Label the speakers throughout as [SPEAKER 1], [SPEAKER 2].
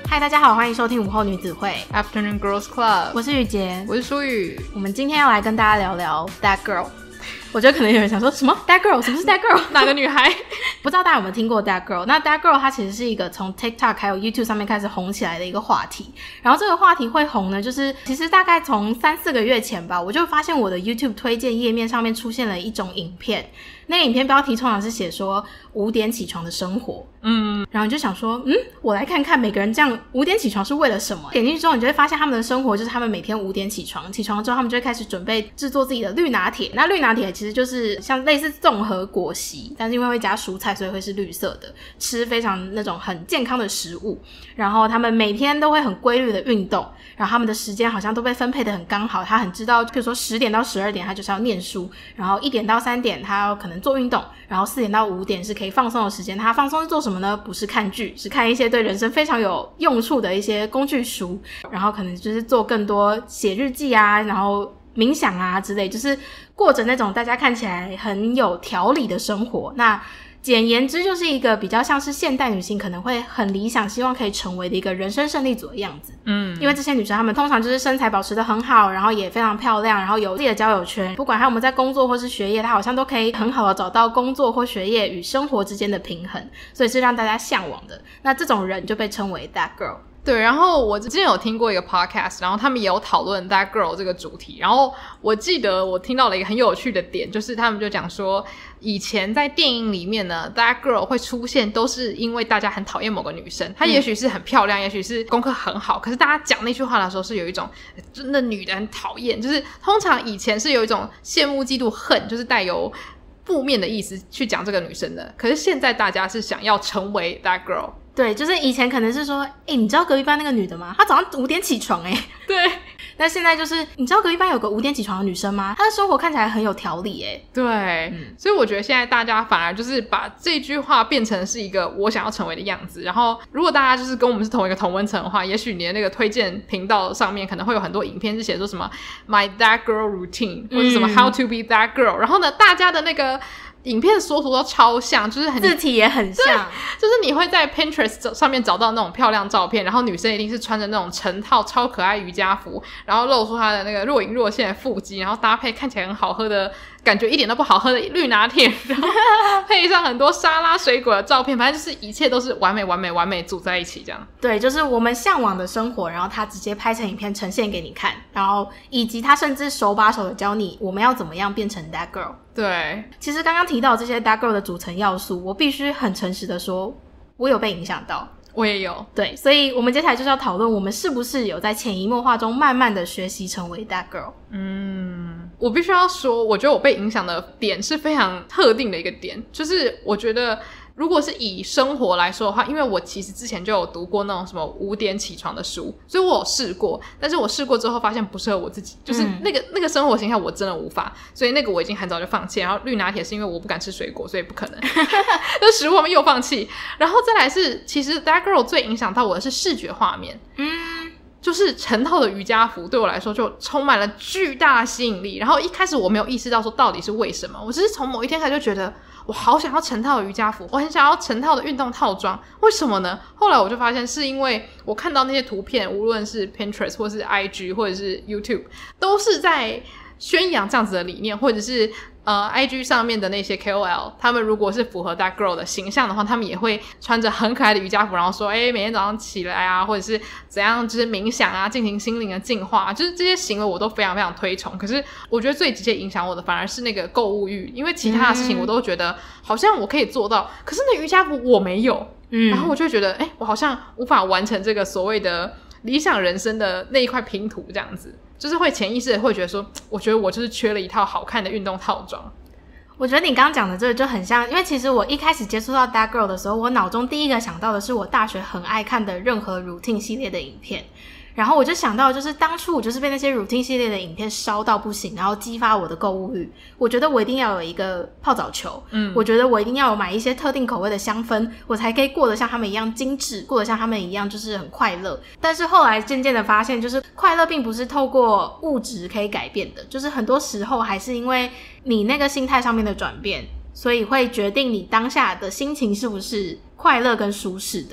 [SPEAKER 1] 嗨，大家好，欢迎收听午后女子会
[SPEAKER 2] Afternoon Girls Club，
[SPEAKER 1] 我是雨洁，
[SPEAKER 2] 我是舒雨。
[SPEAKER 1] 我们今天要来跟大家聊聊 That Girl。我觉得可能有人想说什么 That Girl， 什么是 That Girl？
[SPEAKER 2] 哪个女孩？
[SPEAKER 1] 不知道大家有没有听过 That Girl？ 那 That Girl 它其实是一个从 TikTok 还有 YouTube 上面开始红起来的一个话题。然后这个话题会红呢，就是其实大概从3-4个月前吧，我就发现我的 YouTube 推荐页面上面出现了一种影片。那个影片标题通常是写说5点起床的生活，然后你就想说，我来看看每个人这样5点起床是为了什么？点进去之后，你就会发现他们的生活就是他们每天5点起床，起床之后他们就会开始准备制作自己的绿拿铁。那绿拿铁其实就是像类似综合果昔，但是因为会加蔬菜，所以会是绿色的，吃非常那种很健康的食物。然后他们每天都会很规律的运动，然后他们的时间好像都被分配的很刚好，他很知道，比如说10点到12点他就是要念书，然后1点到3点他要可能做运动，然后4点到5点是可以放松的时间。他放松是做什么呢？不是看剧，是看一些对人生非常有用处的一些工具书，然后可能就是做更多写日记啊，然后冥想啊之类，就是过着那种大家看起来很有条理的生活。那简言之就是一个比较像是现代女性可能会很理想希望可以成为的一个人生胜利组的样子。因为这些女生她们通常就是身材保持得很好，然后也非常漂亮，然后有自己的交友圈，不管她们在工作或是学业，她好像都可以很好的找到工作或学业与生活之间的平衡，所以是让大家向往的。那这种人就被称为 That Girl。
[SPEAKER 2] 对，然后我之前有听过一个 podcast， 然后他们也有讨论 That Girl 这个主题，然后我记得我听到了一个很有趣的点，就是他们就讲说以前在电影里面呢 That Girl 会出现都是因为大家很讨厌某个女生，她也许是很漂亮，也许是功课很好，可是大家讲那句话的时候是有一种真的女的很讨厌，就是通常以前是有一种羡慕嫉妒恨，就是带有负面的意思去讲这个女生的，可是现在大家是想要成为 That Girl。
[SPEAKER 1] 对，就是以前可能是说你知道隔壁班那个女的吗？她早上5点起床
[SPEAKER 2] 对，
[SPEAKER 1] 但现在就是你知道隔壁班有个5点起床的女生吗？她的生活看起来很有条理
[SPEAKER 2] 对，所以我觉得现在大家反而就是把这句话变成是一个我想要成为的样子，然后如果大家就是跟我们是同一个同温层的话，也许你的那个推荐频道上面可能会有很多影片是写说什么 My That Girl Routine 或者什么 How to be That Girl，然后呢大家的那个影片缩图都超像，就是很
[SPEAKER 1] 字体也很像，
[SPEAKER 2] 就是你会在 Pinterest 上面找到那种漂亮照片，然后女生一定是穿着那种成套超可爱瑜伽服，然后露出她的那个若隐若现的腹肌，然后搭配看起来很好喝的感觉一点都不好喝的绿拿铁，然后配上很多沙拉水果的照片，反正就是一切都是完美完美完美组在一起这样。
[SPEAKER 1] 对，就是我们向往的生活，然后他直接拍成影片呈现给你看，然后以及他甚至手把手的教你我们要怎么样变成 That Girl。
[SPEAKER 2] 对，
[SPEAKER 1] 其实刚刚提到这些 That Girl 的组成要素，我必须很诚实的说我有被影响到。
[SPEAKER 2] 我也有。
[SPEAKER 1] 对，所以我们接下来就是要讨论我们是不是有在潜移默化中慢慢的学习成为 That Girl。
[SPEAKER 2] 我必须要说我觉得我被影响的点是非常特定的一个点，就是我觉得如果是以生活来说的话，因为我其实之前就有读过那种什么5点起床的书，所以我有试过，但是我试过之后发现不适合我自己，就是那个生活形态我真的无法，所以那个我已经很早就放弃。然后绿拿铁是因为我不敢吃水果，所以不可能就食物方面又放弃。然后再来是其实 That Girl 最影响到我的是视觉画面，就是成套的瑜伽服对我来说就充满了巨大的吸引力，然后一开始我没有意识到说到底是为什么，我只是从某一天开始就觉得我好想要成套的瑜伽服，我很想要成套的运动套装，为什么呢？后来我就发现是因为我看到那些图片，无论是 Pinterest 或是 IG 或者是 YouTube 都是在宣扬这样子的理念，或者是IG 上面的那些 KOL 他们如果是符合 That Girl 的形象的话，他们也会穿着很可爱的瑜伽服，然后说每天早上起来啊，或者是怎样就是冥想啊，进行心灵的净化，就是这些行为我都非常非常推崇。可是我觉得最直接影响我的反而是那个购物欲，因为其他的事情我都觉得好像我可以做到，可是那瑜伽服我没有，然后我就觉得我好像无法完成这个所谓的理想人生的那一块拼图这样子，就是会潜意识的会觉得说，我觉得我就是缺了一套好看的运动套装。
[SPEAKER 1] 我觉得你刚刚讲的这个就很像，因为其实我一开始接触到 That Girl 的时候，我脑中第一个想到的是我大学很爱看的任何 routine 系列的影片，然后我就想到就是当初我就是被那些 routine 系列的影片烧到不行，然后激发我的购物欲，我觉得我一定要有一个泡澡球，我觉得我一定要有买一些特定口味的香氛，我才可以过得像他们一样精致，过得像他们一样就是很快乐。但是后来渐渐的发现，就是快乐并不是透过物质可以改变的，就是很多时候还是因为你那个心态上面的转变，所以会决定你当下的心情是不是快乐跟舒适的。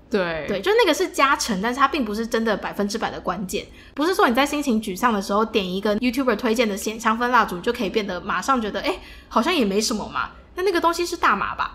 [SPEAKER 2] 对，
[SPEAKER 1] 就那个是加成，但是它并不是真的100%的关键。不是说你在心情沮丧的时候点一个 YouTuber 推荐的香氛蜡烛就可以变得马上觉得好像也没什么嘛，那个东西是大麻吧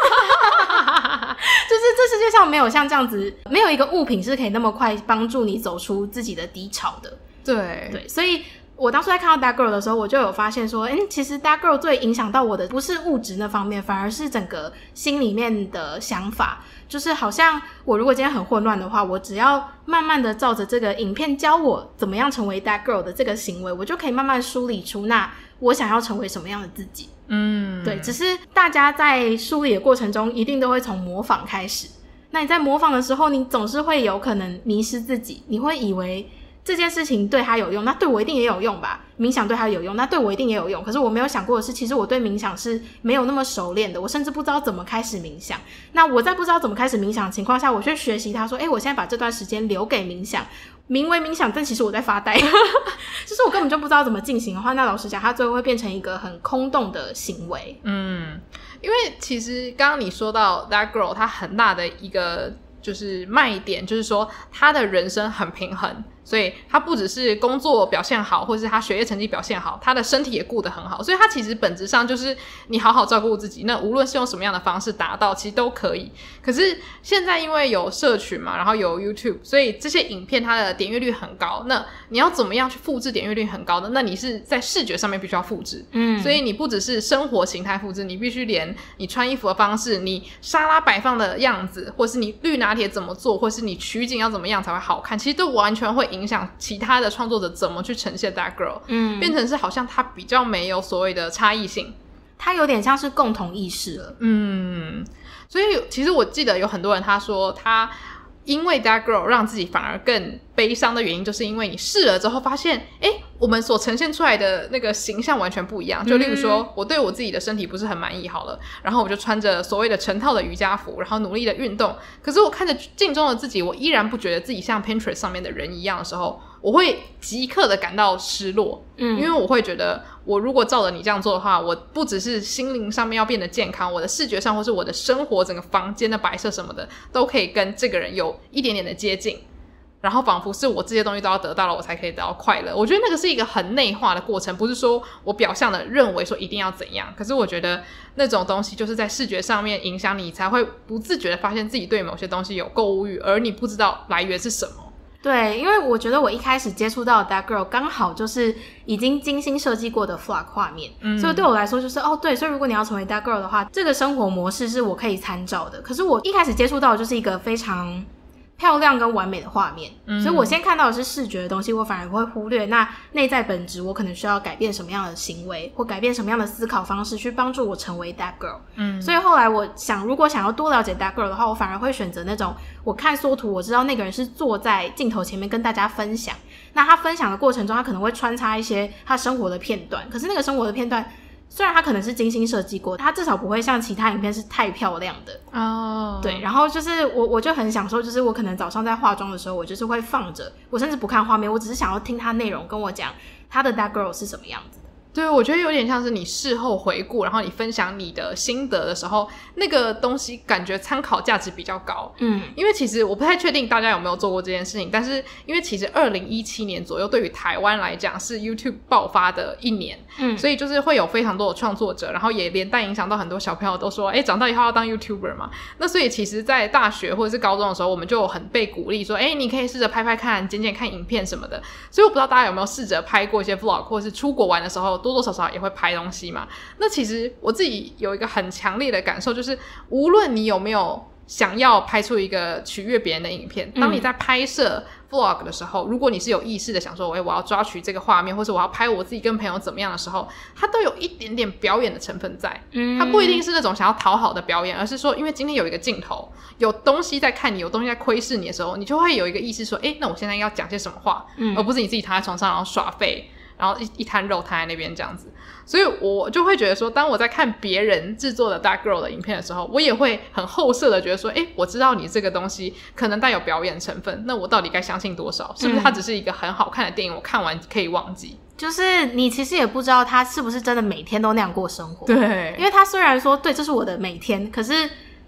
[SPEAKER 1] 就是这世界上没有像这样子，没有一个物品是可以那么快帮助你走出自己的低潮的。
[SPEAKER 2] 对，
[SPEAKER 1] 所以我当初在看到 That Girl 的时候，我就有发现说其实 That Girl 最影响到我的不是物质那方面，反而是整个心里面的想法。就是好像我如果今天很混乱的话，我只要慢慢的照着这个影片教我怎么样成为 That Girl 的这个行为，我就可以慢慢梳理出那我想要成为什么样的自己。对，只是大家在梳理的过程中一定都会从模仿开始，那你在模仿的时候，你总是会有可能迷失自己，你会以为这件事情对他有用，那对我一定也有用吧，冥想对他有用，那对我一定也有用。可是我没有想过的是，其实我对冥想是没有那么熟练的，我甚至不知道怎么开始冥想。那我在不知道怎么开始冥想的情况下，我去学习他说我现在把这段时间留给冥想，名为冥想，但其实我在发呆就是我根本就不知道怎么进行的话，那老实讲它最后会变成一个很空洞的行为。
[SPEAKER 2] 因为其实刚刚你说到 That Girl 它很大的一个就是卖点，就是说他的人生很平衡，所以他不只是工作表现好，或是他学业成绩表现好，他的身体也顾得很好，所以他其实本质上就是你好好照顾自己，那无论是用什么样的方式达到其实都可以。可是现在因为有社群嘛，然后有 YouTube， 所以这些影片它的点阅率很高，那你要怎么样去复制点阅率很高的？那你是在视觉上面必须要复制，所以你不只是生活形态复制，你必须连你穿衣服的方式，你沙拉摆放的样子，或是你绿拿铁怎么做，或是你取景要怎么样才会好看，其实都完全会影响其他的创作者怎么去呈现 That Girl，变成是好像它比较没有所谓的差异性，
[SPEAKER 1] 它有点像是共同意识了。
[SPEAKER 2] 所以其实我记得有很多人他说他因为 That Girl 让自己反而更悲伤的原因，就是因为你试了之后发现我们所呈现出来的那个形象完全不一样。就例如说我对我自己的身体不是很满意好了，然后我就穿着所谓的成套的瑜伽服，然后努力的运动，可是我看着镜中的自己，我依然不觉得自己像 Pinterest 上面的人一样的时候，我会即刻的感到失落。因为我会觉得我如果照着你这样做的话，我不只是心灵上面要变得健康，我的视觉上或是我的生活整个房间的摆设什么的都可以跟这个人有一点点的接近，然后仿佛是我这些东西都要得到了我才可以得到快乐。我觉得那个是一个很内化的过程，不是说我表象的认为说一定要怎样，可是我觉得那种东西就是在视觉上面影响你，才会不自觉的发现自己对某些东西有购物欲，而你不知道来源是什么。
[SPEAKER 1] 对，因为我觉得我一开始接触到的 That Girl 刚好就是已经精心设计过的 vlog 画面，所以对我来说就是对，所以如果你要成为 That Girl 的话，这个生活模式是我可以参照的。可是我一开始接触到的就是一个非常漂亮跟完美的画面，所以我先看到的是视觉的东西，我反而会忽略那内在本质，我可能需要改变什么样的行为或改变什么样的思考方式去帮助我成为 That Girl。所以后来我想，如果想要多了解 That Girl 的话，我反而会选择那种我看缩图我知道那个人是坐在镜头前面跟大家分享，那他分享的过程中他可能会穿插一些他生活的片段，可是那个生活的片段虽然它可能是精心设计过，它至少不会像其他影片是太漂亮的对，然后就是我就很享受，就是我可能早上在化妆的时候，我就是会放着，我甚至不看画面，我只是想要听它内容跟我讲它的 That Girl 是什么样子的。
[SPEAKER 2] 对，我觉得有点像是你事后回顾，然后你分享你的心得的时候，那个东西感觉参考价值比较高。因为其实我不太确定大家有没有做过这件事情，但是因为其实2017年左右对于台湾来讲是 YouTube 爆发的一年，所以就是会有非常多的创作者，然后也连带影响到很多小朋友都说长大以后要当 YouTuber 嘛。那所以其实在大学或者是高中的时候，我们就很被鼓励说你可以试着拍拍看，剪剪看影片什么的。所以我不知道大家有没有试着拍过一些 vlog， 或者是出国玩的时候多多少少也会拍东西嘛。那其实我自己有一个很强烈的感受，就是无论你有没有想要拍出一个取悦别人的影片，当你在拍摄 vlog 的时候，如果你是有意识的想说我要抓取这个画面，或是我要拍我自己跟朋友怎么样的时候，它都有一点点表演的成分在。它不一定是那种想要讨好的表演，而是说因为今天有一个镜头，有东西在看你，有东西在窥视你的时候，你就会有一个意识说那我现在要讲些什么话，而不是你自己躺在床上然后耍废，然后一滩肉摊在那边这样子。所以我就会觉得说，当我在看别人制作的 That Girl 的影片的时候，我也会很后设的觉得说我知道你这个东西可能带有表演成分，那我到底该相信多少？是不是它只是一个很好看的电影，我看完可以忘记？
[SPEAKER 1] 就是你其实也不知道他是不是真的每天都那样过生活。
[SPEAKER 2] 对，
[SPEAKER 1] 因为他虽然说对这是我的每天，可是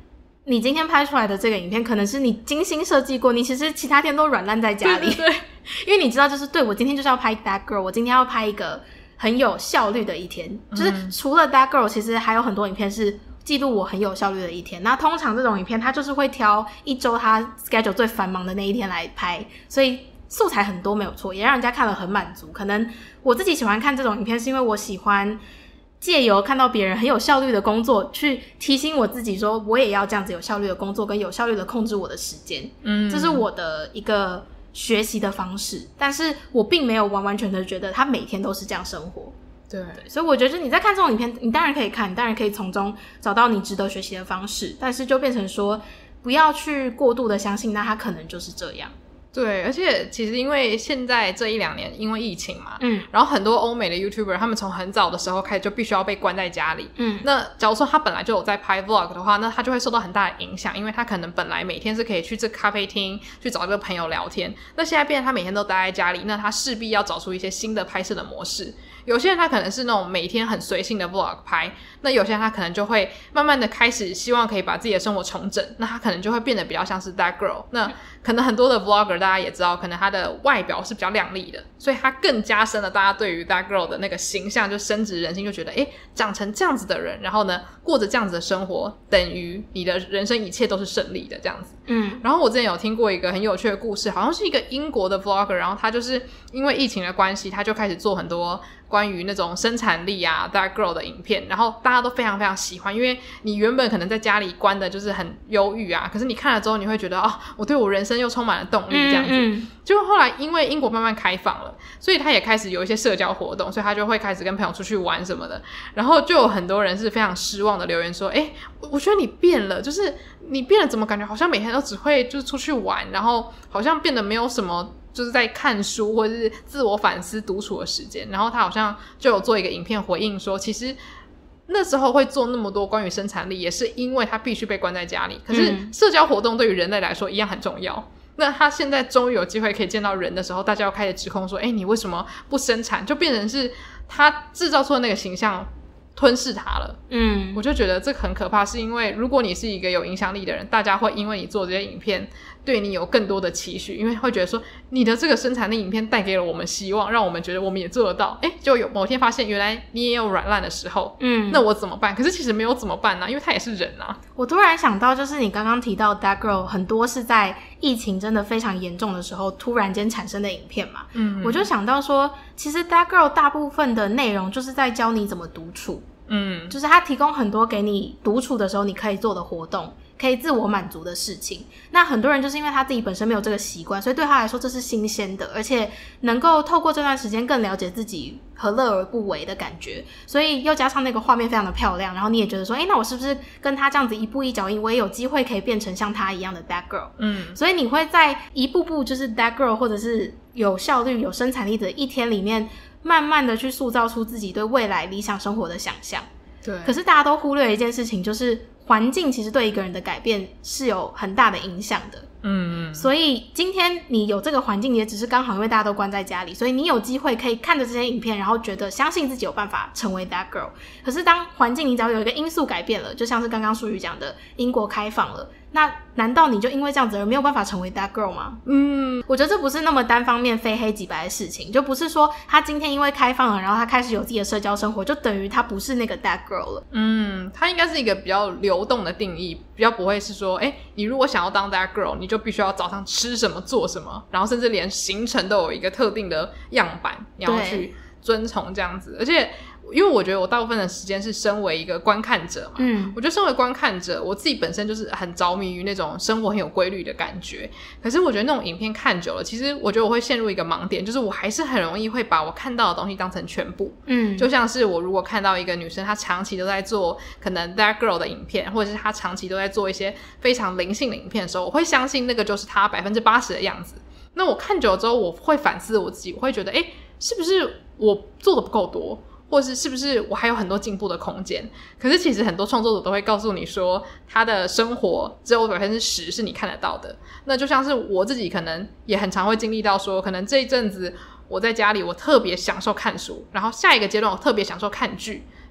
[SPEAKER 1] 你今天拍出来的这个影片可能是你精心设计过，你其实其他天都软烂在家里。
[SPEAKER 2] 对对对，
[SPEAKER 1] 因为你知道就是对，我今天就是要拍 That Girl， 我今天要拍一个很有效率的一天，就是除了 That Girl 其实还有很多影片是记录我很有效率的一天。那通常这种影片它就是会挑一周它 schedule 最繁忙的那一天来拍，所以素材很多没有错，也让人家看了很满足。可能我自己喜欢看这种影片是因为我喜欢借由看到别人很有效率的工作去提醒我自己说我也要这样子有效率的工作跟有效率的控制我的时间。这是我的一个学习的方式，但是我并没有完完全的觉得他每天都是这样生活。
[SPEAKER 2] 对，
[SPEAKER 1] 所以我觉得你在看这种影片，你当然可以看，你当然可以从中找到你值得学习的方式，但是就变成说不要去过度的相信那他可能就是这样。
[SPEAKER 2] 对，而且其实因为现在这1-2年因为疫情嘛，然后很多欧美的 YouTuber 他们从很早的时候开始就必须要被关在家里，那假如说他本来就有在拍 vlog 的话，那他就会受到很大的影响，因为他可能本来每天是可以去这咖啡厅去找这个朋友聊天，那现在变成他每天都待在家里，那他势必要找出一些新的拍摄的模式。有些人他可能是那种每天很随性的 vlog 拍，那有些人他可能就会慢慢的开始希望可以把自己的生活重整，那他可能就会变得比较像是 That Girl。 那可能很多的 vlogger 大家也知道，可能他的外表是比较亮丽的，所以他更加深了大家对于 That Girl 的那个形象，就深植人心，就觉得长成这样子的人，然后呢过着这样子的生活，等于你的人生一切都是胜利的这样子。然后我之前有听过一个很有趣的故事，好像是一个英国的 vlogger， 然后他就是因为疫情的关系，他就开始做很多关于那种生产力啊 That Girl 的影片，然后大家都非常非常喜欢，因为你原本可能在家里关的就是很忧郁啊，可是你看了之后你会觉得我对我人生又充满了动力这样子。结果后来因为英国慢慢开放了，所以他也开始有一些社交活动，所以他就会开始跟朋友出去玩什么的，然后就有很多人是非常失望的留言说我觉得你变了，就是你变了怎么感觉好像每天都只会就是出去玩，然后好像变得没有什么就是在看书或者是自我反思独处的时间。然后他好像就有做一个影片回应说，其实那时候会做那么多关于生产力也是因为他必须被关在家里，可是社交活动对于人类来说一样很重要。那他现在终于有机会可以见到人的时候，大家要开始指控说你为什么不生产，就变成是他制造出的那个形象吞噬他了。我就觉得这很可怕，是因为如果你是一个有影响力的人，大家会因为你做这些影片对你有更多的期许，因为会觉得说你的这个生产力影片带给了我们希望，让我们觉得我们也做得到。就有某天发现原来你也有软烂的时候，那我怎么办？可是其实没有怎么办呢？因为他也是人啊。
[SPEAKER 1] 我突然想到，就是你刚刚提到 That Girl 很多是在疫情真的非常严重的时候突然间产生的影片嘛，我就想到说其实 That Girl 大部分的内容就是在教你怎么独处，就是他提供很多给你独处的时候你可以做的活动，可以自我满足的事情。那很多人就是因为他自己本身没有这个习惯，所以对他来说这是新鲜的，而且能够透过这段时间更了解自己何乐而不为的感觉，所以又加上那个画面非常的漂亮，然后你也觉得说那我是不是跟他这样子一步一脚印，我也有机会可以变成像他一样的 That Girl。所以你会在一步步就是 That Girl 或者是有效率有生产力的一天里面慢慢的去塑造出自己对未来理想生活的想象。
[SPEAKER 2] 对，
[SPEAKER 1] 可是大家都忽略了一件事情，就是环境其实对一个人的改变是有很大的影响的。所以今天你有这个环境，也只是刚好因为大家都关在家里，所以你有机会可以看着这些影片，然后觉得相信自己有办法成为 That Girl。可是当环境你只要有一个因素改变了，就像是刚刚淑宇讲的英国开放了，那难道你就因为这样子而没有办法成为 That Girl 吗？我觉得这不是那么单方面非黑即白的事情，就不是说他今天因为开放了，然后他开始有自己的社交生活，就等于他不是那个 That Girl 了。
[SPEAKER 2] 他应该是一个比较流动的定义，比较不会是说你如果想要当 That Girl 你就必须要早上吃什么做什么，然后甚至连行程都有一个特定的样板你要去遵从这样子。而且因为我觉得我大部分的时间是身为一个观看者嘛，我觉得身为观看者我自己本身就是很着迷于那种生活很有规律的感觉，可是我觉得那种影片看久了，其实我觉得我会陷入一个盲点，就是我还是很容易会把我看到的东西当成全部。就像是我如果看到一个女生她长期都在做可能 That Girl 的影片，或者是她长期都在做一些非常灵性的影片的时候，我会相信那个就是她 80% 的样子。那我看久了之后我会反思我自己，我会觉得是不是我做的不够多，或者是不是我还有很多进步的空间。可是其实很多创作者都会告诉你说他的生活只有 10% 是你看得到的。那就像是我自己可能也很常会经历到说，可能这一阵子我在家里我特别享受看书，然后下一个阶段我特别享受看剧，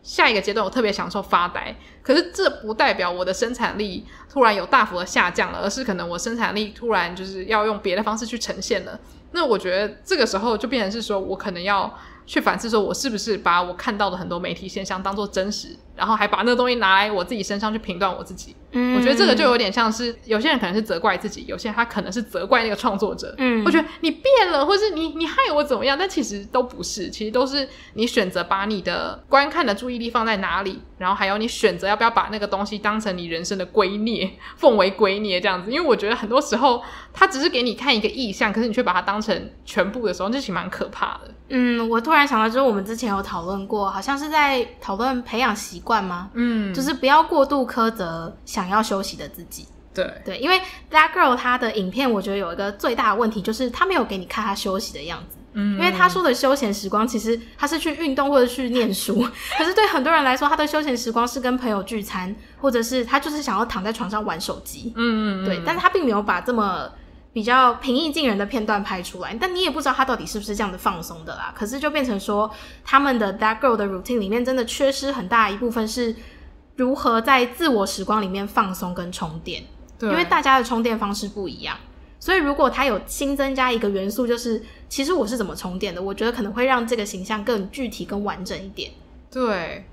[SPEAKER 2] 下一个阶段我特别享受发呆，可是这不代表我的生产力突然有大幅的下降了，而是可能我生产力突然就是要用别的方式去呈现了。那我觉得这个时候就变成是说我可能要去反思说我是不是把我看到的很多媒体现象当作真实，然后还把那个东西拿来我自己身上去评断我自己。我觉得这个就有点像是有些人可能是责怪自己，有些人他可能是责怪那个创作者。我觉得你变了，或是你害我怎么样，但其实都不是，其实都是你选择把你的观看的注意力放在哪里，然后还有你选择要不要把那个东西当成你人生的圭臬，奉为圭臬这样子。因为我觉得很多时候他只是给你看一个意象，可是你却把它当成全部的时候，这其实蛮可怕的。
[SPEAKER 1] 我突然想到，就是我们之前有讨论过，好像是在讨论培养习惯吗？就是不要过度苛责想要休息的自己。对，因为 That Girl 她的影片，我觉得有一个最大的问题，就是她没有给你看她休息的样子。因为她说的休闲时光，其实她是去运动或者去念书，可是对很多人来说，她的休闲时光是跟朋友聚餐，或者是她就是想要躺在床上玩手机。对，但是她并没有把这么比较平易近人的片段拍出来，但你也不知道他到底是不是这样的放松的啦。可是就变成说他们的 That Girl 的 routine 里面真的缺失很大一部分是如何在自我时光里面放松跟充电。因为大家的充电方式不一样，所以如果他有新增加一个元素，就是其实我是怎么充电的，我觉得可能会让这个形象更具体更完整一点。
[SPEAKER 2] 对，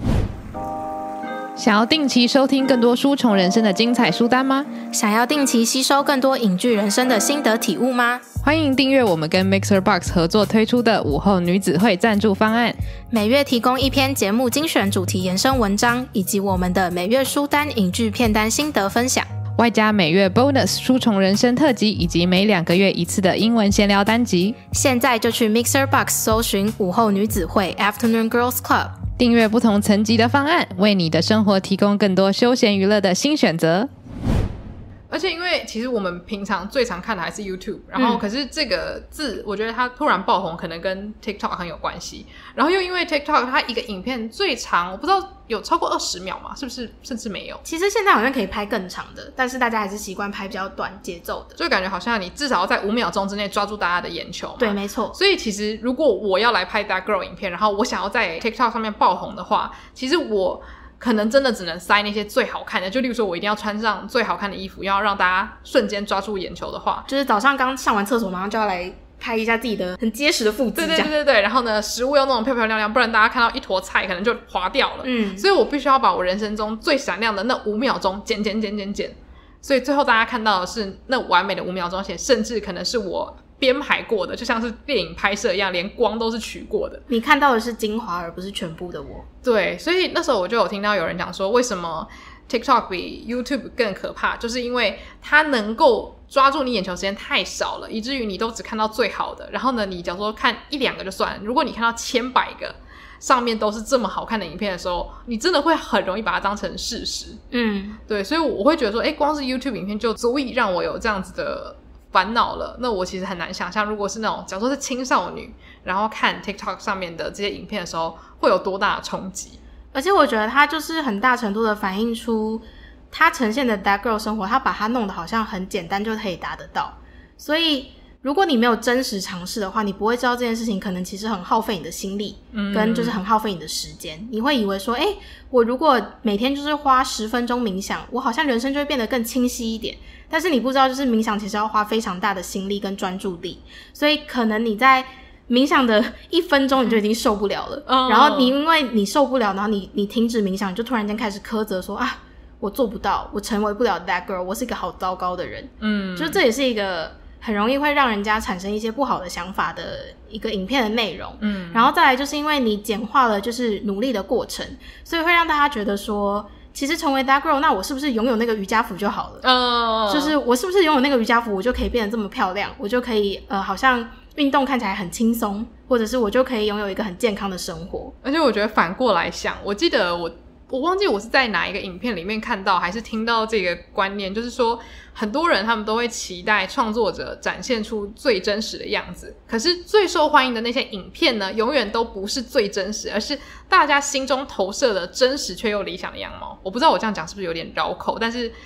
[SPEAKER 2] 想要定期收听更多书虫人生的精彩书单吗？
[SPEAKER 1] 想要定期吸收更多影剧人生的心得体悟吗？
[SPEAKER 2] 欢迎订阅我们跟 MixerBox 合作推出的午后女子会赞助方案，
[SPEAKER 1] 每月提供一篇节目精选主题延伸文章，以及我们的每月书单影剧片单心得分享，
[SPEAKER 2] 外加每月 bonus 书虫人生特辑，以及每2个月一次的英文闲聊单集。
[SPEAKER 1] 现在就去 MixerBox 搜寻午后女子会 Afternoon Girls Club，
[SPEAKER 2] 订阅不同层级的方案，为你的生活提供更多休闲娱乐的新选择。而且因为其实我们平常最常看的还是 YouTube， 然后可是这个字我觉得它突然爆红可能跟 TikTok 很有关系，然后又因为 TikTok 它一个影片最长我不知道有超过20秒嘛，是不是甚至没有，
[SPEAKER 1] 其实现在好像可以拍更长的，但是大家还是习惯拍比较短节奏的，
[SPEAKER 2] 就感觉好像你至少要在5秒钟之内抓住大家的眼球嘛。
[SPEAKER 1] 对，没错。
[SPEAKER 2] 所以其实如果我要来拍 That Girl 影片，然后我想要在 TikTok 上面爆红的话，其实我可能真的只能塞那些最好看的，就例如说我一定要穿上最好看的衣服，要让大家瞬间抓住眼球的话，
[SPEAKER 1] 就是早上刚上完厕所马上就要来拍一下自己的很结实的腹肌。
[SPEAKER 2] 对，然后呢食物要弄得漂漂亮亮，不然大家看到一坨菜可能就滑掉了。所以我必须要把我人生中最闪亮的那5秒钟剪，所以最后大家看到的是那完美的5秒钟，而且甚至可能是我编排过的，就像是电影拍摄一样，连光都是取过的。
[SPEAKER 1] 你看到的是精华而不是全部的我。
[SPEAKER 2] 对，所以那时候我就有听到有人讲说，为什么 TikTok 比 YouTube 更可怕，就是因为它能够抓住你眼球时间太少了，以至于你都只看到最好的。然后呢，你假如说看1-2个就算了，如果你看到千百个上面都是这么好看的影片的时候，你真的会很容易把它当成事实。对，所以我会觉得说光是 YouTube 影片就足以让我有这样子的烦恼了。那我其实很难想象，如果是那种假如说是青少女，然后看 TikTok 上面的这些影片的时候，会有多大的冲击。
[SPEAKER 1] 而且我觉得它就是很大程度的反映出它呈现的 That Girl 生活，它把它弄得好像很简单就可以达得到。所以如果你没有真实尝试的话，你不会知道这件事情可能其实很耗费你的心力，跟就是很耗费你的时间。你会以为说我如果每天就是花10分钟冥想，我好像人生就会变得更清晰一点。但是你不知道，就是冥想其实要花非常大的心力跟专注力，所以可能你在冥想的1分钟你就已经受不了了，然后你因为你受不了，然后你停止冥想，你就突然间开始苛责说我做不到，我成为不了 That Girl， 我是一个好糟糕的人。就是这也是一个很容易会让人家产生一些不好的想法的一个影片的内容。然后再来就是因为你简化了就是努力的过程，所以会让大家觉得说其实成为 That Girl， 那我是不是拥有那个瑜伽服就好了？就是我是不是拥有那个瑜伽服，我就可以变得这么漂亮，我就可以好像运动看起来很轻松，或者是我就可以拥有一个很健康的生活。
[SPEAKER 2] 而且我觉得反过来想，我记得我忘记我是在哪一个影片里面看到还是听到这个观念，就是说很多人他们都会期待创作者展现出最真实的样子，可是最受欢迎的那些影片呢，永远都不是最真实，而是大家心中投射的真实却又理想的样貌。我不知道我这样讲是不是有点绕口，但是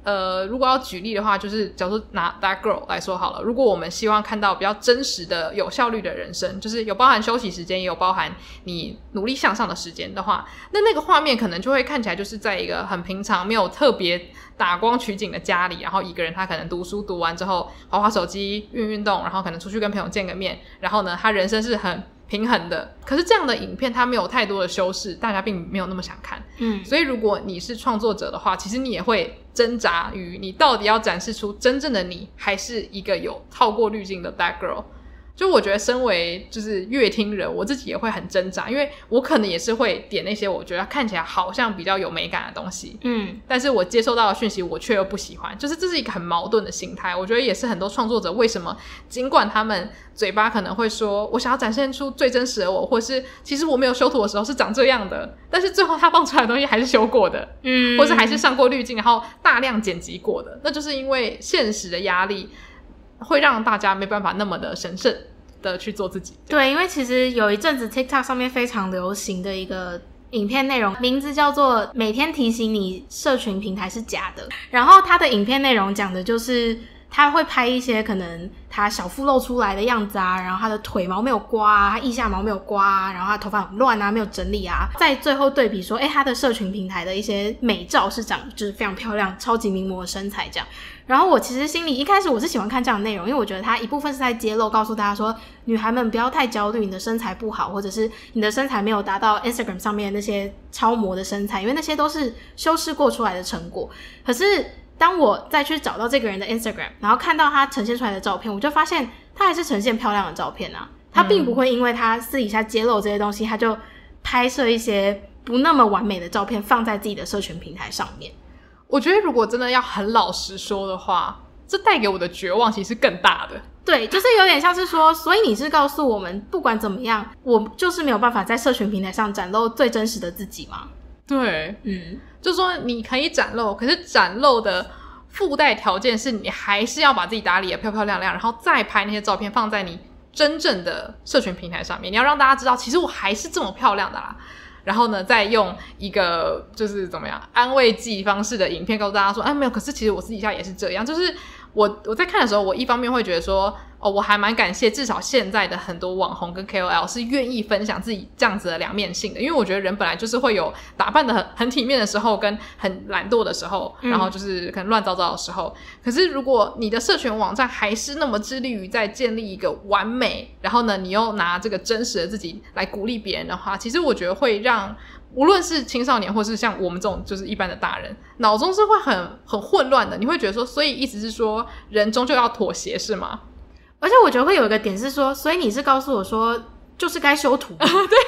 [SPEAKER 2] 如果要举例的话，就是假如拿 That Girl 来说好了，如果我们希望看到比较真实的有效率的人生，就是有包含休息时间也有包含你努力向上的时间的话，那个画面可能就会看起来就是在一个很平常没有特别打光取景的家里，然后一个人他可能读书读完之后滑滑手机运动，然后可能出去跟朋友见个面，然后呢他人生是很平衡的。可是这样的影片它没有太多的修饰，大家并没有那么想看。所以如果你是创作者的话，其实你也会挣扎于你到底要展示出真正的你，还是一个有套过滤镜的 That Girl。就我觉得身为就是乐听人，我自己也会很挣扎，因为我可能也是会点那些我觉得看起来好像比较有美感的东西，但是我接收到的讯息我却又不喜欢，就是这是一个很矛盾的心态。我觉得也是很多创作者为什么尽管他们嘴巴可能会说我想要展现出最真实的我，或是其实我没有修图的时候是长这样的，但是最后他放出来的东西还是修过的，或是还是上过滤镜然后大量剪辑过的，那就是因为现实的压力会让大家没办法那么的神圣的去做自己。
[SPEAKER 1] 对，因为其实有一阵子 TikTok 上面非常流行的一个影片内容，名字叫做每天提醒你社群平台是假的，然后他的影片内容讲的就是他会拍一些可能他小腹露出来的样子啊，然后他的腿毛没有刮啊，他腋下毛没有刮啊，然后他头发很乱啊，没有整理啊，在最后对比说他的社群平台的一些美照是长就是非常漂亮超级名模的身材这样。然后我其实心里一开始我是喜欢看这样的内容，因为我觉得它一部分是在揭露告诉大家说女孩们不要太焦虑你的身材不好，或者是你的身材没有达到 Instagram 上面的那些超模的身材，因为那些都是修饰过出来的成果。可是当我再去找到这个人的 Instagram 然后看到他呈现出来的照片，我就发现他还是呈现漂亮的照片啊，他并不会因为他私底下揭露这些东西他就拍摄一些不那么完美的照片放在自己的社群平台上面。
[SPEAKER 2] 我觉得如果真的要很老实说的话，这带给我的绝望其实是更大的。
[SPEAKER 1] 对，就是有点像是说，所以你是告诉我们不管怎么样我就是没有办法在社群平台上展露最真实的自己吗？
[SPEAKER 2] 对，就说你可以展露，可是展露的附带条件是你还是要把自己打理得漂漂亮亮，然后再拍那些照片放在你真正的社群平台上面，你要让大家知道其实我还是这么漂亮的啦。然后呢再用一个就是怎么样安慰剂方式的影片告诉大家说没有，可是其实我私底下也是这样。就是我在看的时候，我一方面会觉得说我还蛮感谢至少现在的很多网红跟 KOL 是愿意分享自己这样子的两面性的，因为我觉得人本来就是会有打扮的很体面的时候跟很懒惰的时候，然后就是可能乱糟糟的时候。可是如果你的社群网站还是那么致力于在建立一个完美，然后呢你又拿这个真实的自己来鼓励别人的话，其实我觉得会让无论是青少年或是像我们这种就是一般的大人脑中是会很混乱的。你会觉得说所以意思是说人终究要妥协是吗？
[SPEAKER 1] 而且我觉得会有一个点是说，所以你是告诉我说就是该修图对对，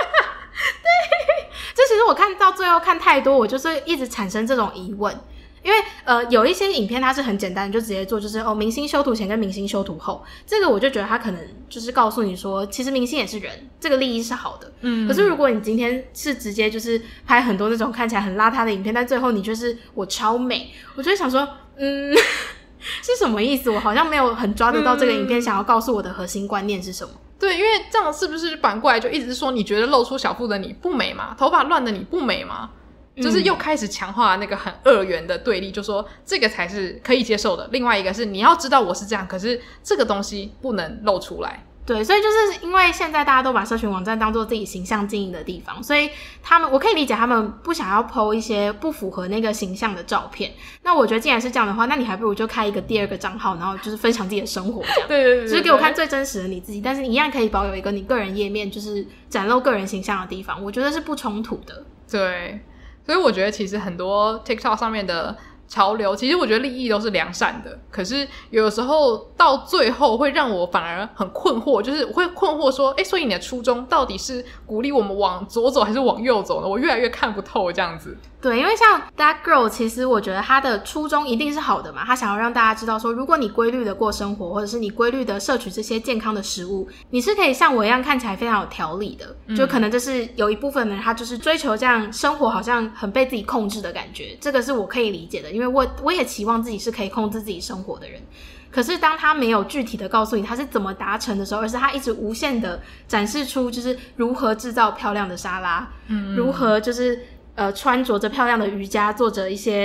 [SPEAKER 1] 这其实我看到最后看太多，我就是一直产生这种疑问。因为有一些影片它是很简单的，就直接做就是明星修图前跟明星修图后，这个我就觉得他可能就是告诉你说其实明星也是人，这个利益是好的。可是如果你今天是直接就是拍很多那种看起来很邋遢的影片，但最后你就是我超美，我就会想说是什么意思？我好像没有很抓得到这个影片想要告诉我的核心观念是什么。
[SPEAKER 2] 对，因为这样是不是反过来就一直说你觉得露出小腹的你不美吗？头发乱的你不美吗？就是又开始强化那个很二元的对立，就说这个才是可以接受的，另外一个是你要知道我是这样，可是这个东西不能露出来。
[SPEAKER 1] 对，所以就是因为现在大家都把社群网站当做自己形象经营的地方，所以我可以理解他们不想要 po 一些不符合那个形象的照片。那我觉得既然是这样的话，那你还不如就开一个第二个账号，然后就是分享自己的生活这样。对，就是给我看最真实的你自己，但是你一样可以保有一个你个人页面，就是展露个人形象的地方，我觉得是不冲突的。
[SPEAKER 2] 对，所以我觉得其实很多 TikTok 上面的潮流，其实我觉得利益都是良善的，可是有的时候到最后会让我反而很困惑，就是我会困惑说所以你的初衷到底是鼓励我们往左走还是往右走呢？我越来越看不透这样子。
[SPEAKER 1] 对，因为像 That Girl 其实我觉得他的初衷一定是好的嘛，他想要让大家知道说如果你规律的过生活，或者是你规律的摄取这些健康的食物，你是可以像我一样看起来非常有条理的。就可能这是有一部分的人他就是追求这样生活好像很被自己控制的感觉，这个是我可以理解的，因为我也期望自己是可以控制自己生活的人。可是当他没有具体的告诉你他是怎么达成的时候，而是他一直无限的展示出就是如何制造漂亮的沙拉，如何就是穿着着漂亮的瑜伽，做着一些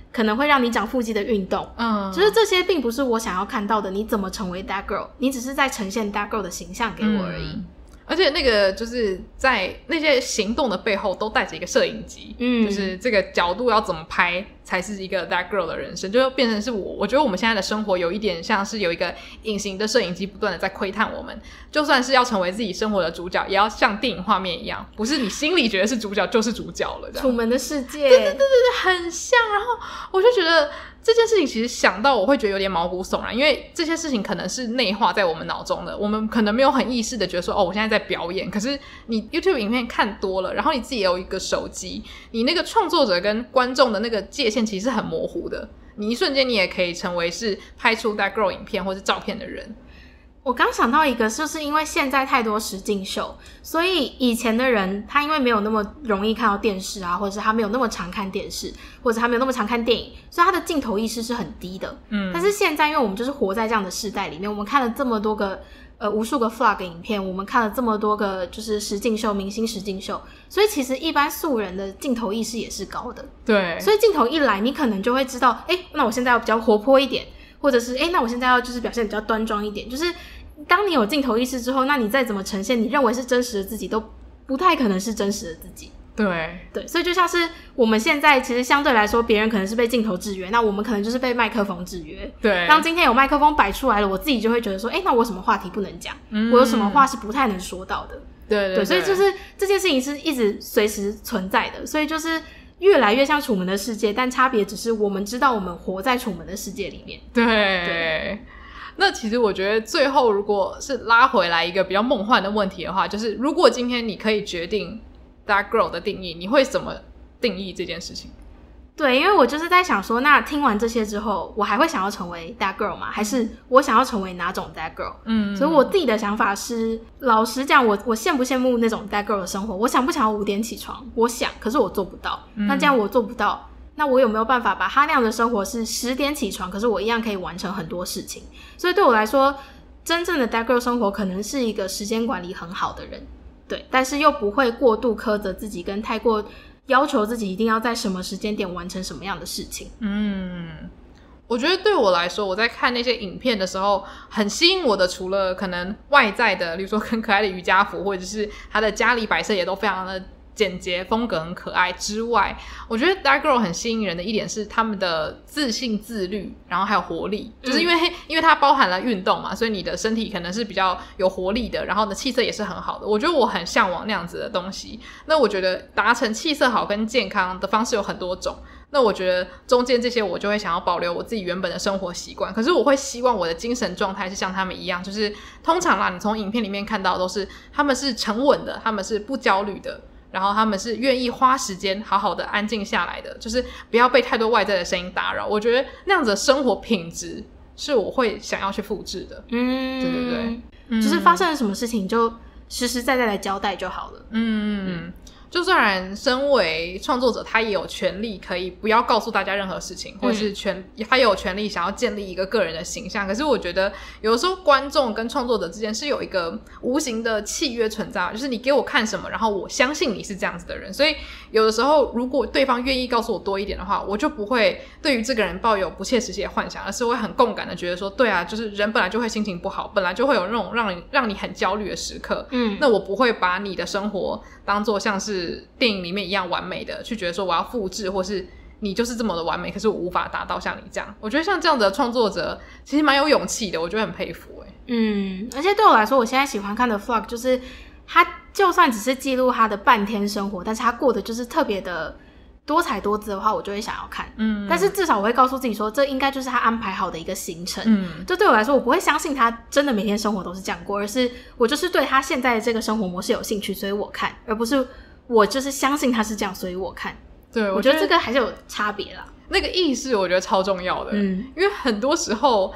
[SPEAKER 1] 可能会让你长腹肌的运动，就是这些并不是我想要看到的你怎么成为 that girl， 你只是在呈现 that girl 的形象给我而已。
[SPEAKER 2] 而且那个就是在那些行动的背后都带着一个摄影机，就是这个角度要怎么拍才是一个 that girl 的人生，就变成是我觉得我们现在的生活有一点像是有一个隐形的摄影机不断的在窥探我们，就算是要成为自己生活的主角，也要像电影画面一样，不是你心里觉得是主角就是主角了，这样。
[SPEAKER 1] 楚门的世界，
[SPEAKER 2] 对，很像。然后我就觉得这件事情其实想到我会觉得有点毛骨悚然，因为这些事情可能是内化在我们脑中的，我们可能没有很意识的觉得说我现在在表演，可是你 YouTube 影片看多了，然后你自己也有一个手机，你那个创作者跟观众的那个界限其实是很模糊的，你一瞬间你也可以成为是拍出 that girl 影片或是照片的人。
[SPEAKER 1] 我刚想到一个，就是因为现在太多实境秀，所以以前的人他因为没有那么容易看到电视啊，或者是他没有那么常看电视，或者他没有那么常看电影，所以他的镜头意识是很低的。但是现在因为我们就是活在这样的世代里面，我们看了这么多个无数个 vlog 影片，我们看了这么多个就是实境秀、明星实境秀，所以其实一般素人的镜头意识也是高的。
[SPEAKER 2] 对，
[SPEAKER 1] 所以镜头一来，你可能就会知道，那我现在要比较活泼一点，或者是那我现在要就是表现比较端庄一点，就是当你有镜头意识之后，那你再怎么呈现你认为是真实的自己都不太可能是真实的自己。对，所以就像是我们现在其实相对来说别人可能是被镜头制约，那我们可能就是被麦克风制约。
[SPEAKER 2] 对，
[SPEAKER 1] 当今天有麦克风摆出来了，我自己就会觉得说那我有什么话题不能讲，我有什么话是不太能说到的。
[SPEAKER 2] 对，
[SPEAKER 1] 所以就是这件事情是一直随时存在的，所以就是越来越像楚门的世界，但差别只是我们知道我们活在楚门的世界里面。
[SPEAKER 2] 对，那其实我觉得最后如果是拉回来一个比较梦幻的问题的话，就是如果今天你可以决定 that girl 的定义，你会怎么定义这件事情？
[SPEAKER 1] 对，因为我就是在想说，那听完这些之后，我还会想要成为 that girl 吗？还是我想要成为哪种 that girl？所以我自己的想法是，老实讲，我羡不羡慕那种 that girl 的生活？我想不想要5点起床？我想，可是我做不到。那这样我做不到，那我有没有办法把他那样的生活是10点起床，可是我一样可以完成很多事情？所以对我来说，真正的 that girl 生活可能是一个时间管理很好的人，对，但是又不会过度苛责自己，跟太过要求自己一定要在什么时间点完成什么样的事情。
[SPEAKER 2] 我觉得对我来说，我在看那些影片的时候，很吸引我的除了可能外在的，例如说很可爱的瑜伽服，或者是他的家里摆设也都非常的简洁，风格很可爱之外，我觉得 that girl 很吸引人的一点是他们的自信自律，然后还有活力，就是因为它包含了运动嘛，所以你的身体可能是比较有活力的，然后呢气色也是很好的。我觉得我很向往那样子的东西。那我觉得达成气色好跟健康的方式有很多种，那我觉得中间这些我就会想要保留我自己原本的生活习惯，可是我会希望我的精神状态是像他们一样，就是通常啦，你从影片里面看到都是他们是沉稳的，他们是不焦虑的，然后他们是愿意花时间好好的安静下来的，就是不要被太多外在的声音打扰。我觉得那样子的生活品质是我会想要去复制的。对，
[SPEAKER 1] 就是发生了什么事情就实实在在的交代就好了。
[SPEAKER 2] 就虽然身为创作者他也有权利可以不要告诉大家任何事情，或者是他也有权利想要建立一个个人的形象，可是我觉得有的时候观众跟创作者之间是有一个无形的契约存在，就是你给我看什么，然后我相信你是这样子的人，所以有的时候如果对方愿意告诉我多一点的话，我就不会对于这个人抱有不切实际的幻想，而是会很共感的觉得说，对啊，就是人本来就会心情不好，本来就会有那种让你很焦虑的时刻，那我不会把你的生活当作像是电影里面一样完美的去觉得说我要复制，或是你就是这么的完美，可是我无法达到像你这样。我觉得像这样的创作者其实蛮有勇气的，我觉得很佩服。
[SPEAKER 1] 而且对我来说，我现在喜欢看的 vlog 就是他就算只是记录他的半天生活，但是他过得就是特别的多彩多姿的话，我就会想要看。但是至少我会告诉自己说，这应该就是他安排好的一个行程。就对我来说，我不会相信他真的每天生活都是这样过，而是我就是对他现在的这个生活模式有兴趣，所以我看，而不是我就是相信他是这样，所以我看。对，我觉得这个还是有差别啦。
[SPEAKER 2] 那个意识我觉得超重要的。因为很多时候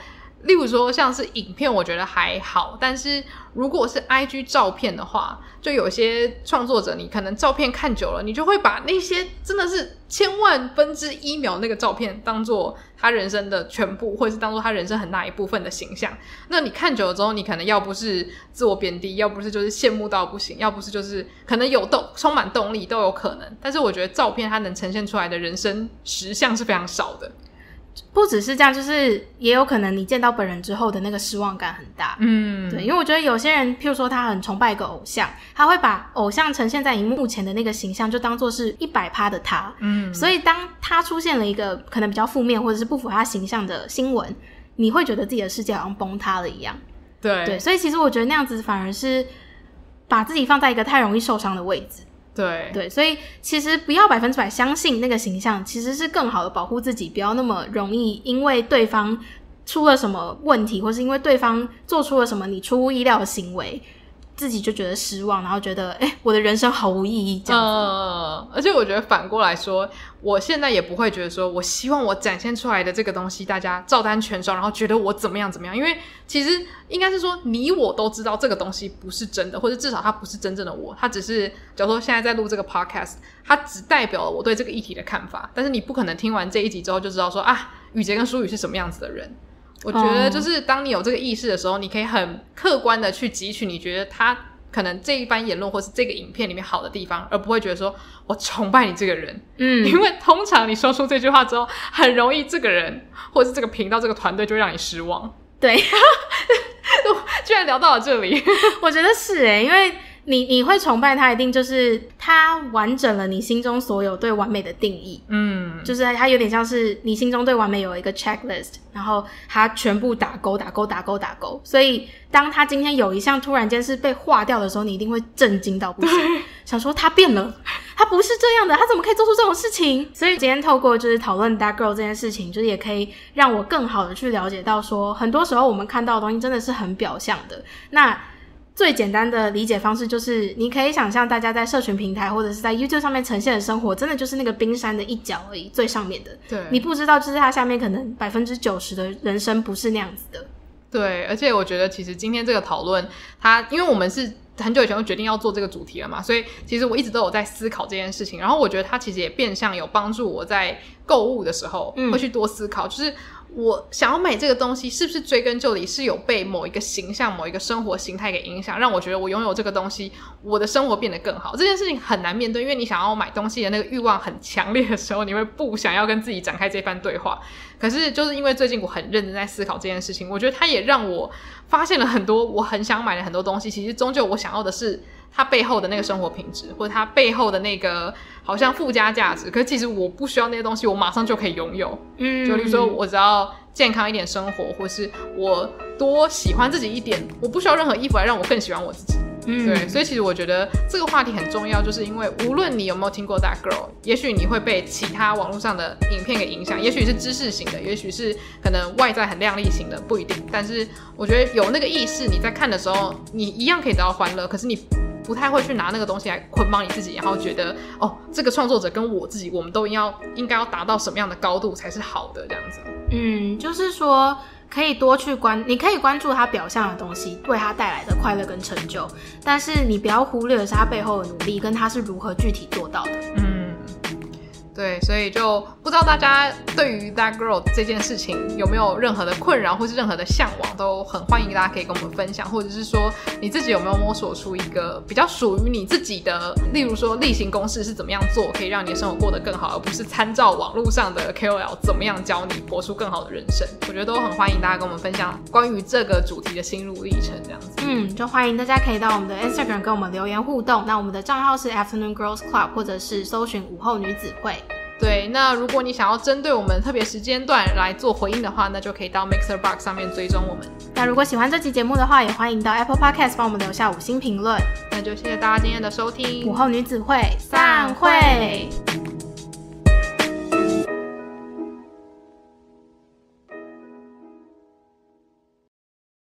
[SPEAKER 2] 例如说像是影片我觉得还好，但是如果是 IG 照片的话，就有些创作者你可能照片看久了，你就会把那些真的是千万分之一秒那个照片当做他人生的全部，或者是当做他人生很大一部分的形象。那你看久了之后，你可能要不是自我贬低，要不是就是羡慕到不行，要不是就是可能充满动力都有可能。但是我觉得照片它能呈现出来的人生实相是非常少的。
[SPEAKER 1] 不只是这样，就是也有可能你见到本人之后的那个失望感很大。对，因为我觉得有些人譬如说他很崇拜一个偶像，他会把偶像呈现在荧幕前的那个形象就当作是 100% 的他。所以当他出现了一个可能比较负面或者是不符合他形象的新闻，你会觉得自己的世界好像崩塌了一样。对，所以其实我觉得那样子反而是把自己放在一个太容易受伤的位置。对，所以其实不要100%相信那个形象，其实是更好的保护自己，不要那么容易因为对方出了什么问题，或是因为对方做出了什么你出乎意料的行为，自己就觉得失望，然后觉得我的人生毫无意义这样子。
[SPEAKER 2] 而且我觉得反过来说，我现在也不会觉得说我希望我展现出来的这个东西大家照单全收，然后觉得我怎么样怎么样，因为其实应该是说你我都知道这个东西不是真的，或者至少它不是真正的我，它只是假如说现在在录这个 podcast， 它只代表了我对这个议题的看法，但是你不可能听完这一集之后就知道说雨洁跟舒宇是什么样子的人。我觉得就是当你有这个意识的时候，你可以很客观的去汲取你觉得他可能这一番言论或是这个影片里面好的地方，而不会觉得说我崇拜你这个人。因为通常你说出这句话之后，很容易这个人或是这个频道这个团队就会让你失望。
[SPEAKER 1] 对
[SPEAKER 2] 居然聊到了这里
[SPEAKER 1] 我觉得是因为你会崇拜他，一定就是他完整了你心中所有对完美的定义。就是他有点像是你心中对完美有一个 checklist， 然后他全部打勾。所以当他今天有一项突然间是被划掉的时候，你一定会震惊到不行，想说他变了，他不是这样的，他怎么可以做出这种事情？所以今天透过就是讨论 That Girl 这件事情，就是也可以让我更好的去了解到说，很多时候我们看到的东西真的是很表象的。那最简单的理解方式就是你可以想象大家在社群平台或者是在 YouTube 上面呈现的生活真的就是那个冰山的一角而已，最上面的。
[SPEAKER 2] 对，
[SPEAKER 1] 你不知道就是它下面可能 90% 的人生不是那样子的。
[SPEAKER 2] 对，而且我觉得其实今天这个讨论因为我们是很久以前就决定要做这个主题了嘛，所以其实我一直都有在思考这件事情，然后我觉得它其实也变相有帮助我在购物的时候会去多思考，就是我想要买这个东西是不是追根究底是有被某一个形象某一个生活形态给影响，让我觉得我拥有这个东西我的生活变得更好。这件事情很难面对，因为你想要买东西的那个欲望很强烈的时候，你会不想要跟自己展开这番对话。可是就是因为最近我很认真在思考这件事情，我觉得它也让我发现了很多我很想买的很多东西，其实终究我想要的是它背后的那个生活品质，或者它背后的那个好像附加价值，可是其实我不需要那些东西，我马上就可以拥有。就例如说我只要健康一点生活，或是我多喜欢自己一点，我不需要任何衣服来让我更喜欢我自己。对，所以其实我觉得这个话题很重要，就是因为无论你有没有听过 That Girl， 也许你会被其他网络上的影片给影响，也许是知识型的，也许是可能外在很亮丽型的，不一定。但是我觉得有那个意识，你在看的时候你一样可以得到欢乐，可是你不太会去拿那个东西来捆绑你自己，然后觉得这个创作者跟我自己我们都应该要达到什么样的高度才是好的这样子。
[SPEAKER 1] 就是说可以多去你可以关注他表象的东西为他带来的快乐跟成就，但是你不要忽略的是他背后的努力跟他是如何具体做到的。
[SPEAKER 2] 对，所以就不知道大家对于 That Girl 这件事情有没有任何的困扰或是任何的向往，都很欢迎大家可以跟我们分享，或者是说你自己有没有摸索出一个比较属于你自己的，例如说例行公事是怎么样做可以让你的生活过得更好，而不是参照网络上的 KOL 怎么样教你活出更好的人生。我觉得都很欢迎大家跟我们分享关于这个主题的心路历程这样子。
[SPEAKER 1] 就欢迎大家可以到我们的 Instagram 跟我们留言互动，那我们的账号是 Afternoon Girls Club， 或者是搜寻午后女子会。
[SPEAKER 2] 对，那如果你想要针对我们特别时间段来做回应的话，那就可以到 Mixer Box 上面追踪我们。
[SPEAKER 1] 那如果喜欢这期节目的话，也欢迎到 Apple Podcast 帮我们留下5星评论。
[SPEAKER 2] 那就谢谢大家今天的收听，
[SPEAKER 1] 午后女子会散会。